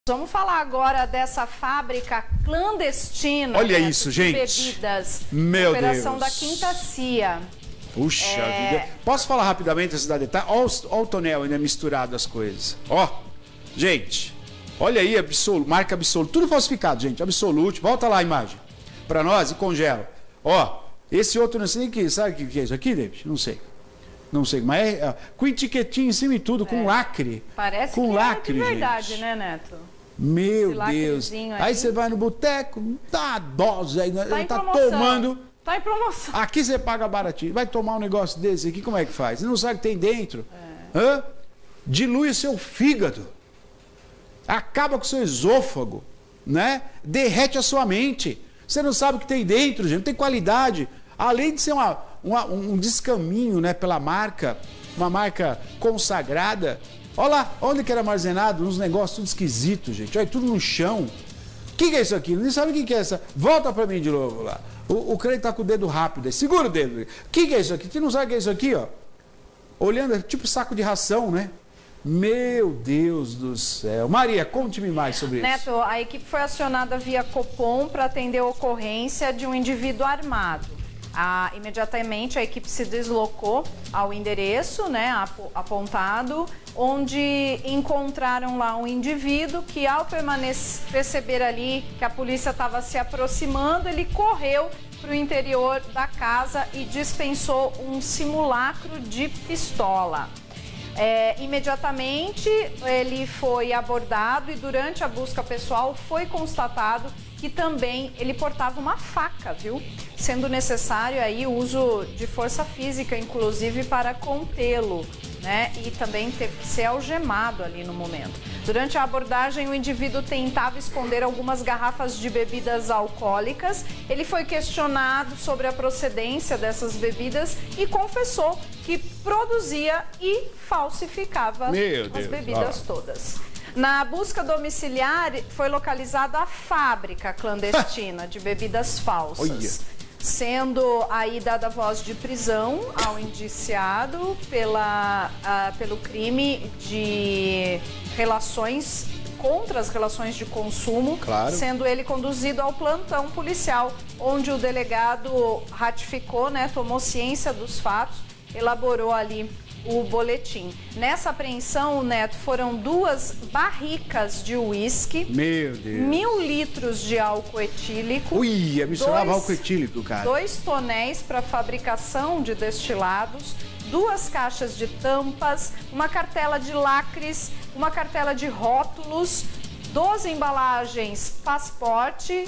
Vamos falar agora dessa fábrica clandestina. Olha isso, gente. Bebidas. Meu Operação Deus. da Quinta CIA. Puxa vida. Posso falar rapidamente esse detalhe? Olha o tonel ainda misturado as coisas. Ó, gente, olha aí, marca Absolute. Tudo falsificado, gente. Absolute. Volta lá a imagem para nós e congela. Ó, esse outro não sei que sabe o que é isso aqui, David? Não sei. Não sei, mas é com etiquetinha em cima e tudo, com lacre. Parece com que lacre, é de verdade, gente. né, Neto? Meu Deus. Aí você vai no boteco, dá dose aí, tá tomando. Tá em promoção. Aqui você paga baratinho. Vai tomar um negócio desse aqui, como é que faz? Você não sabe o que tem dentro. Hã? Dilui o seu fígado. Acaba com o seu esôfago, né? Derrete a sua mente. Você não sabe o que tem dentro, gente. Não tem qualidade. Além de ser um descaminho, né, pela marca, uma marca consagrada. Olha lá, onde que era armazenado? Uns negócios tudo esquisitos, gente. Olha, tudo no chão. O que é isso aqui? Não sabe o que é essa? Volta pra mim de novo lá. O Cleito tá com o dedo rápido aí. Segura o dedo. O que é isso aqui? Você não sabe o que é isso aqui, ó? Olhando, é tipo saco de ração, né? Meu Deus do céu. Maria, conte-me mais sobre isso. Neto, a equipe foi acionada via Copom para atender a ocorrência de um indivíduo armado. Imediatamente a equipe se deslocou ao endereço, né, apontado, onde encontraram lá um indivíduo que, ao perceber ali que a polícia estava se aproximando, ele correu para o interior da casa e dispensou um simulacro de pistola. Imediatamente ele foi abordado e durante a busca pessoal foi constatado que também ele portava uma faca, viu? Sendo necessário aí o uso de força física, inclusive para contê-lo, né? E também teve que ser algemado ali no momento. Durante a abordagem, o indivíduo tentava esconder algumas garrafas de bebidas alcoólicas. Ele foi questionado sobre a procedência dessas bebidas e confessou que produzia e falsificava as bebidas todas. Na busca domiciliar, foi localizada a fábrica clandestina de bebidas falsas, sendo aí dada voz de prisão ao indiciado pelo crime de relações contra as relações de consumo, sendo ele conduzido ao plantão policial, onde o delegado ratificou, né, tomou ciência dos fatos, elaborou ali o boletim. Nessa apreensão, Neto, foram 2 barricas de uísque, 1.000 litros de álcool etílico, misturava álcool etílico, cara. 2 tonéis para fabricação de destilados, 2 caixas de tampas, uma cartela de lacres, uma cartela de rótulos, 12 embalagens passaporte,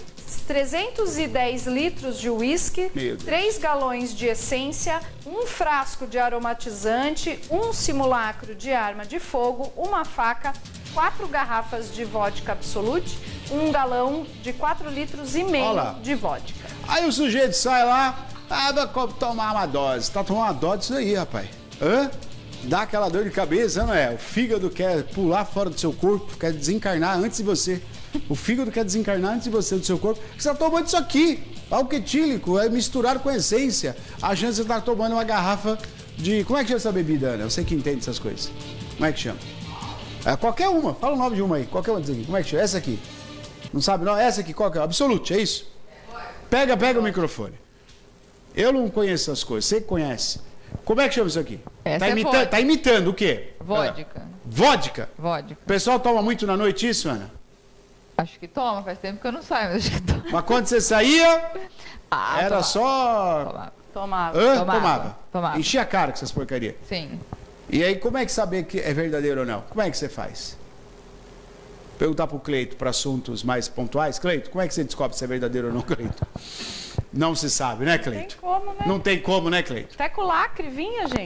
310 litros de uísque, 3 galões de essência, 1 frasco de aromatizante, 1 simulacro de arma de fogo, uma faca, 4 garrafas de vodka Absolute, 1 galão de 4,5 litros de vodka. Aí o sujeito sai lá, vai tomar uma dose. Tá tomando uma dose disso aí, rapaz. Dá aquela dor de cabeça, não é? O fígado quer pular fora do seu corpo, quer desencarnar antes de você. O fígado quer desencarnar antes de você, do seu corpo. Você está tomando isso aqui, álcool etílico, misturado com essência. A chance de você estar tomando uma garrafa de... Como é que chama essa bebida, Ana? Eu sei que entende essas coisas. Como é que chama? Qualquer uma, fala o nome de uma aí. Qualquer uma diz aqui. Como é que chama? Essa aqui. Não sabe não? Essa aqui, qual que é? Absolute, é isso? Pega o microfone. Eu não conheço essas coisas, você conhece. Como é que chama isso aqui? Tá imitando o quê? Vodka. Vodka? Vodka. O pessoal toma muito na noite isso, Ana? Acho que toma, faz tempo que eu não saio, mas acho que toma. Mas quando você saía, era só... Tomava. Enchia a cara com essas porcarias. Sim. E aí, como é que saber que é verdadeiro ou não? Como é que você faz? Perguntar pro Cleito, para assuntos mais pontuais. Cleito, como é que você descobre se é verdadeiro ou não, Cleito? Não se sabe, né, Cleito? Não tem como, né? Não tem como, né, Cleito? Até com o lacre vinha, gente.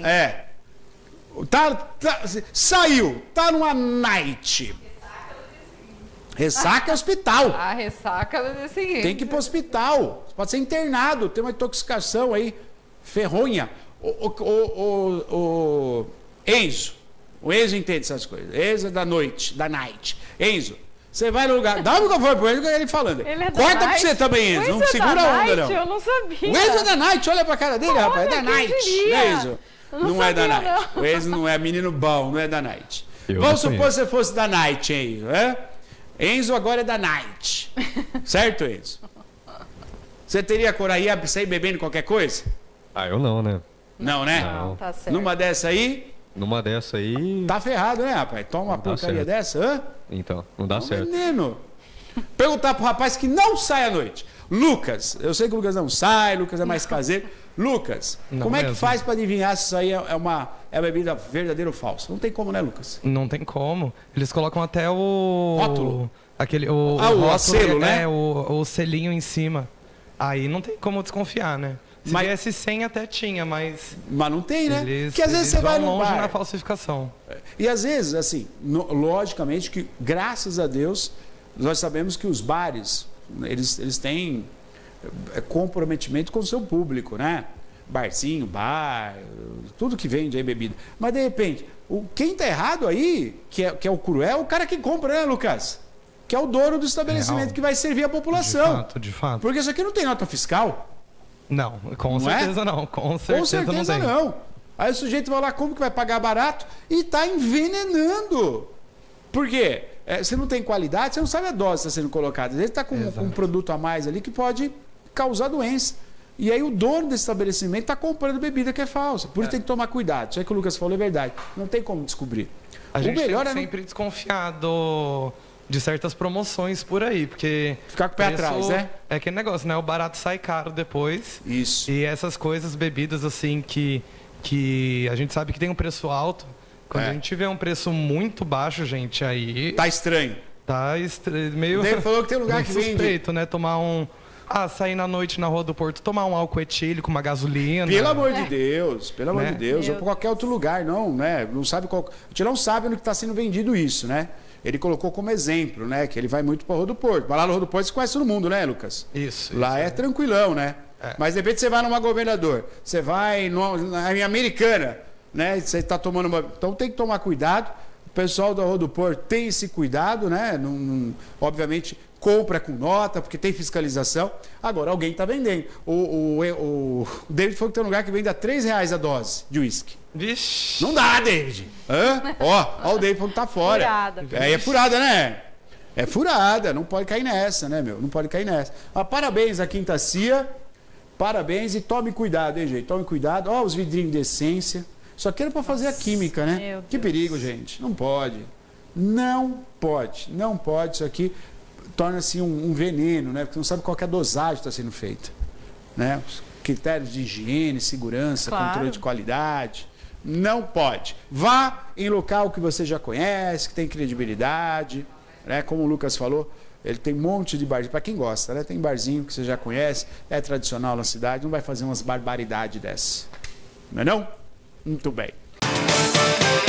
Saiu, tá numa night. Ressaca é hospital. A ressaca é o seguinte. Tem que ir pro hospital. Pode ser internado, tem uma intoxicação aí, ferronha. O Enzo. O Enzo entende essas coisas. Enzo é da night. Enzo, você vai no lugar. Dá o microfone pro Enzo, ele falando. Corta pra você também, Enzo. Não segura a onda, não. Eu não sabia. O Enzo é da night, olha pra cara dele, rapaz. É da night. Enzo. Não é da night. O Enzo não é menino bom, não é da night. Vamos supor que você fosse da night, Enzo, Enzo agora é da night. Certo, Enzo? Você teria coragem de sair bebendo qualquer coisa? Ah, eu não, né? Não, né? Não, tá certo. Numa dessa aí, Numa dessa aí... tá ferrado, né, rapaz? Toma uma Não dá porcaria certo. dessa, hã? Então, não dá certo. Menino. Perguntar pro rapaz que não sai à noite. Lucas, eu sei que o Lucas não sai, o Lucas é mais caseiro. Lucas, Não como é que mesmo. faz para adivinhar se isso aí é uma bebida verdadeira ou falsa? Não tem como, né, Lucas? Não tem como. Eles colocam até o... Rótulo? Aquele, o rótulo, selo, né? O selinho em cima. Aí não tem como desconfiar, né? Se Mas- viesse 100 até tinha, mas... Mas não tem, né? Eles, Porque às vezes você eles vai vão no longe bar. na falsificação. E às vezes, assim, logicamente que, graças a Deus, nós sabemos que os bares, eles têm comprometimento com o seu público, né? Barzinho, bar, tudo que vende aí bebida. Mas, de repente, quem tá errado aí, que é o cruel, é o cara que compra, né, Lucas? Que é o dono do estabelecimento Real. que vai servir a população. De fato. Porque isso aqui não tem nota fiscal. Não, com Não é? certeza não. Com certeza, Com certeza não tem. não. Aí o sujeito vai lá, como que vai pagar barato? E está envenenando. Por quê? Você não tem qualidade, você não sabe a dose que está sendo colocada. Às vezes está com um produto a mais ali que pode causar doença. E aí o dono desse estabelecimento está comprando bebida que é falsa. Por isso tem que tomar cuidado. Isso aí que o Lucas falou é verdade. Não tem como descobrir. A gente o melhor tem que é sempre desconfiar de certas promoções por aí, porque... ficar com o pé atrás, né? É aquele negócio, né? O barato sai caro depois. Isso. E essas coisas, bebidas assim, que a gente sabe que tem um preço alto. Quando a gente vê um preço muito baixo, gente, aí Tá estranho. meio... Ele falou que tem lugar que vende. suspeito, né? Tomar um... sair na noite na Rua do Porto, tomar um álcool etílico, uma gasolina. Pelo amor de Deus, pelo amor Né? de Deus, ou por qualquer outro lugar, não, né? Não sabe qual. A gente não sabe onde está sendo vendido isso, né? Ele colocou como exemplo, né? Que ele vai muito para a Rua do Porto. Mas lá na Rua do Porto você conhece todo mundo, né, Lucas? Isso. Lá é tranquilão, né? Mas de repente você vai numa Governador, você vai na Americana, né? Você está tomando uma. Então tem que tomar cuidado. O pessoal da Rua do Porto tem esse cuidado, né? Obviamente compra com nota, porque tem fiscalização. Agora alguém está vendendo. O David falou que tem um lugar que vende a R$3 a dose de uísque. Vixe. Não dá, David. Hã? Ó, o David falou que tá fora. Furada. É furada, né? É furada, não pode cair nessa, né, meu? Não pode cair nessa. Parabéns à Quinta Cia, parabéns e tome cuidado, hein, gente? Tome cuidado. Ó, os vidrinhos de essência. Só que era para fazer a química, né? Meu Que Deus. perigo, gente. Não pode. Não pode. Não pode. Isso aqui torna-se um veneno, né? Porque não sabe qual que é a dosagem que está sendo feita. Né? Os critérios de higiene, segurança, Claro. controle de qualidade. Não pode. Vá em local que você já conhece, que tem credibilidade. Né? Como o Lucas falou, ele tem um monte de barzinho. Para quem gosta, né? Tem barzinho que você já conhece, é tradicional na cidade, não vai fazer umas barbaridades dessas. Não é não? Muito bem.